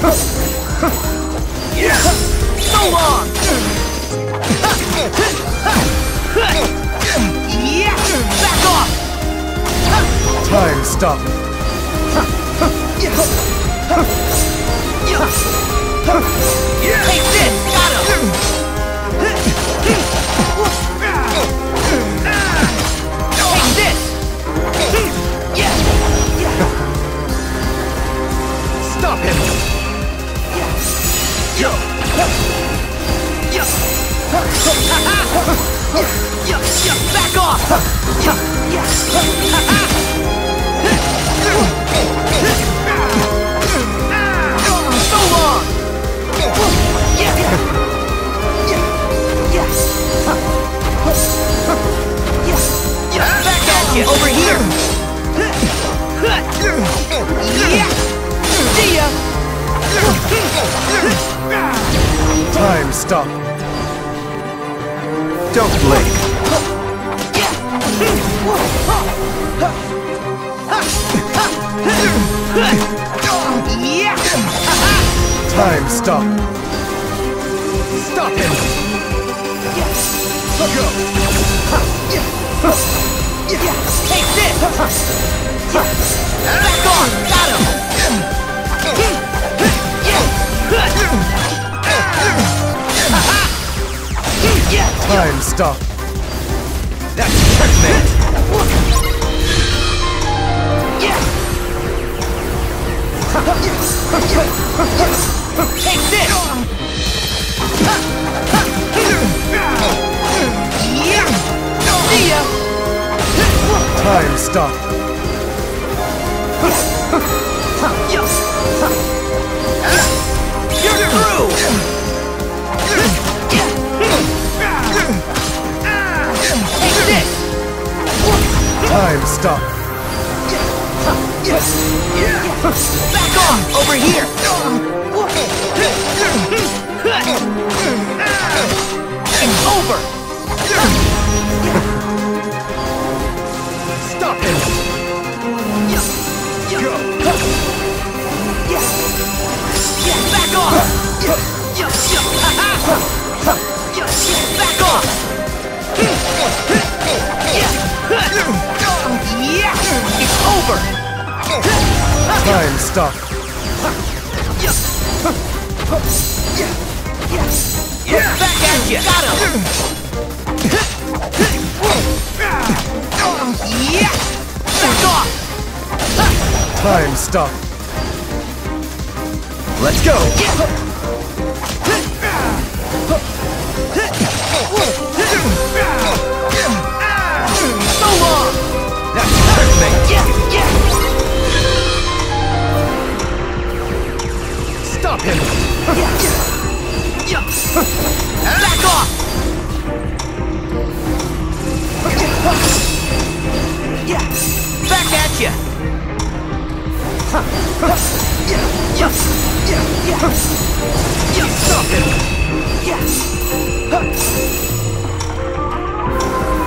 Yeah! So long! Yeah! Back off! Time stop. Take this! Got him! Take this! Stop him. Yo! Back off! So long! Back at you! Over here! See ya! Time stop. Don't blink. Time stop. Stop him. Go. Take this! Back on! Got him! Time stop. That's checkmate. Take this! See ya! Time stop. You're through! Take this! Time stop. Back off! Over here! It's over! Stop him. Go. Back off! Back off! It's over! Time stop. Back at you! Got him! Back off! Time stop. Let's go. So long! That's checkmate. Stop him. Back off! Back at you! Stop him.